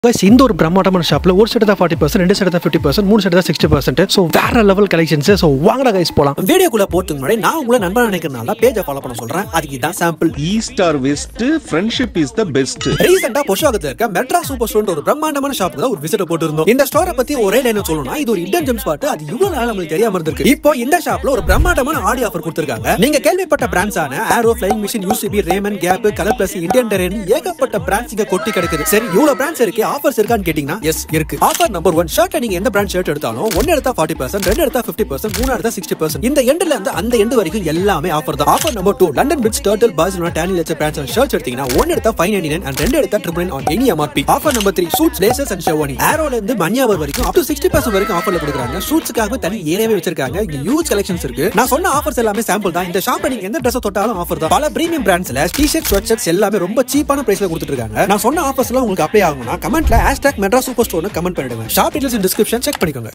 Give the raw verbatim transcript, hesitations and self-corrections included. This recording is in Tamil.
guys, இந்த ஒரு பிரம்மாண்டமான ஷாப்ல ஒரு செட் தான் forty percent, ரெண்டு செட் தான் fifty percent, மூணு செட் தான் sixty percent. சோ வேற லெவல் கலெக்ஷன்ஸ். சோ வாங்கடா गाइस போலாம். வீடியோக்குள்ள போறதுக்கு முன்னாடி நான் உங்களை நண்பனா நினைக்கிறனால பேஜை ஃபாலோ பண்ண சொல்றேன். அதுக்கு தான் sample. East or west, friendship is the best. ரீசன்ட்டா பொஷாகத்துல இருக்க மெட்ராஸ் சூப்பர் ஸ்டோர் ஒரு பிரம்மாண்டமான ஷாப்புக்கு ஒரு விசிட் போட்டுருந்தோம். இந்த ஸ்டோரை பத்தி ஒரே லைன் சொல்லணும்னா இது ஒரு இந்தியன் ஜெம் ஸ்பாட். அது இவ்வளவு நாள் நமக்கு தெரியாம இருந்திருக்கு. இப்போ இந்த ஷாப்ல ஒரு பிரம்மாண்டமான ஆடி ஆஃபர் கொடுத்திருக்காங்க. நீங்க கேள்விப்பட்ட பிராண்ட்ஸான Arrow, Flying Machine, UCB, Raymond, Gap, Colour Plus, Indian Terrain ஏகப்பட்ட பிராண்ட்ஸ் இங்க கொட்டி கிடக்குது. சரி, இவ்வளவு பிராண்ட்ஸ் இருக்கு, ஆஃபர்ஸ் இருக்கான்னு கேட்டீங்கன்னா எஸ் இருக்கு. ஆஃபர் நம்பர் ஒன், ஷர்ட் நீங்க எந்த பிராண்ட் ஷர்ட் எடுத்தாலும் ஒன்னு எடுத்தா forty percent, ரெண்டு எடுத்தா fifty percent, மூணு எடுத்தா sixty percent. இந்த எண்ட்ல இருந்து அந்த எண்ட் வரைக்கும் எல்லாமே ஆஃபர் தான். Offer number two, London Bridge, Turtle, Barcelona, டானி லெச்சர் பிராண்ட்ஸ் அண்ட் ஷர்ட்ஸ் எடுத்தீங்கன்னா ஒன்னு எடுத்தா five ninety-nine and ரெண்டு எடுத்தா triple nine on any M R P. Offer number three, suits, blazers and sherwani. ஆரோல இருந்து மன்யாவர் வரைக்கும் up to sixty percent வரைக்கும் ஆஃபர்ல கொடுக்குறாங்க. ஷூட்ஸ்க்காக தனி ஏரியாவே வச்சிருக்காங்க. இங்க ஹியூஜ் கலெக்ஷன்ஸ் இருக்கு. நான் சொன்ன ஆஃபர்ஸ் எல்லாமே சாம்பிள் தான். இந்த ஷாப்ல நீங்க எந்த Dress தொட்டாலும் ஆஃபர் தான். பல பிரீமியம் பிராண்ட்ஸ்ல டி-ஷர்ட், ஸ்வெட் ஷர்ட்ஸ் எல்லாமே ரொம்ப சீப்பான பிரைஸ்ல கொடுத்துட்டு இருக்காங்க. நான் சொன்ன ஆஃபர்ஸ் எல்லாம் உங்களுக்கு அப்ளை ஆகணும்னா கமெண்ட்ல hashtag Madras Super Store னு கமெண்ட் பண்ணிடுங்க. Shop details in description check பண்ணிக்கோங்க.